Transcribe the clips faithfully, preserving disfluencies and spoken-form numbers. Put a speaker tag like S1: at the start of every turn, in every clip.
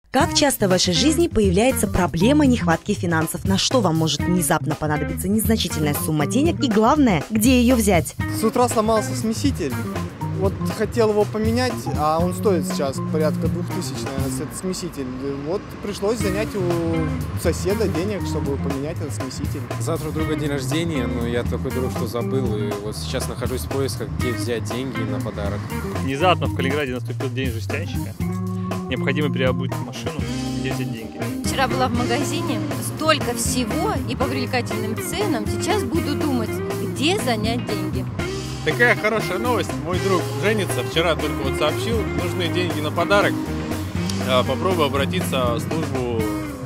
S1: Как часто в вашей жизни появляется проблема нехватки финансов? На что вам может внезапно понадобиться незначительная сумма денег? И главное, где ее взять?
S2: С утра сломался смеситель. Вот хотел его поменять, а он стоит сейчас порядка двух тысяч, наверное, этот смеситель. Вот пришлось занять у соседа денег, чтобы поменять этот смеситель.
S3: Завтра у друга день рождения, но я такой друг, что забыл. И вот сейчас нахожусь в поисках, где взять деньги на подарок.
S4: Внезапно в Калининграде наступил день жестянщика. Необходимо переобуть машину, где взять деньги.
S5: Вчера была в магазине, столько всего и по привлекательным ценам. Сейчас буду думать, где занять деньги.
S6: Такая хорошая новость. Мой друг женится. Вчера только вот сообщил, нужны деньги на подарок. Попробую обратиться в службу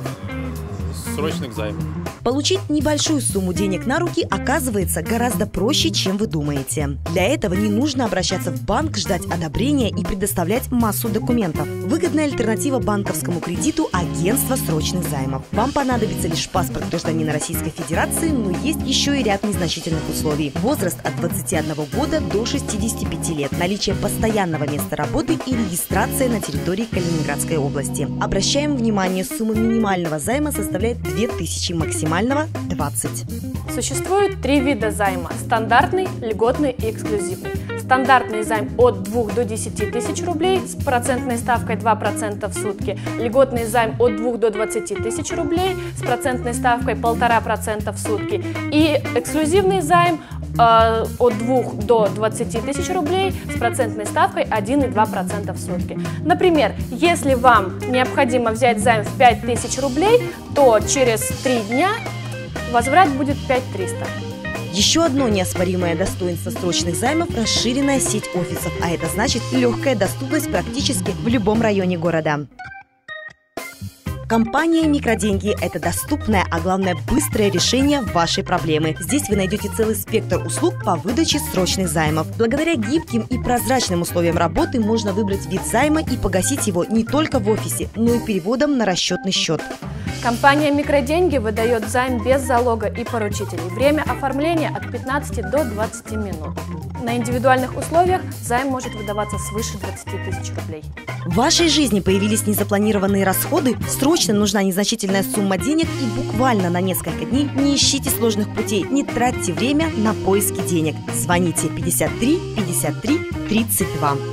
S6: срочных займов.
S1: Получить небольшую сумму денег на руки оказывается гораздо проще, чем вы думаете. Для этого не нужно обращаться в банк, ждать одобрения и предоставлять массу документов. Выгодная альтернатива банковскому кредиту – агентство срочных займов. Вам понадобится лишь паспорт гражданина Российской Федерации, но есть еще и ряд незначительных условий. Возраст от двадцати одного года до шестидесяти пяти лет, наличие постоянного места работы и регистрация на территории Калининградской области. Обращаем внимание, сумма минимального займа составляет две тысячи, максимального двадцать.
S7: Существует три вида займа – стандартный, льготный и эксклюзивный. Стандартный займ от двух до десяти тысяч рублей с процентной ставкой два процента в сутки. Льготный займ от двух до двадцати тысяч рублей с процентной ставкой полтора процента в сутки. И эксклюзивный займ э, от двух до двадцати тысяч рублей с процентной ставкой один и два десятых процента в сутки. Например, если вам необходимо взять займ в пять тысяч рублей, то через три дня возврат будет пять тысяч триста.
S1: Еще одно неоспоримое достоинство срочных займов – расширенная сеть офисов, а это значит легкая доступность практически в любом районе города. Компания «Микроденьги» – это доступное, а главное быстрое решение вашей проблемы. Здесь вы найдете целый спектр услуг по выдаче срочных займов. Благодаря гибким и прозрачным условиям работы можно выбрать вид займа и погасить его не только в офисе, но и переводом на расчетный счет.
S7: Компания «Микроденьги» выдает займ без залога и поручителей. Время оформления от пятнадцати до двадцати минут. На индивидуальных условиях займ может выдаваться свыше двадцати тысяч рублей.
S1: В вашей жизни появились незапланированные расходы, срочно нужна незначительная сумма денег и буквально на несколько дней не ищите сложных путей, не тратьте время на поиски денег. Звоните пятьдесят три пятьдесят три тридцать два.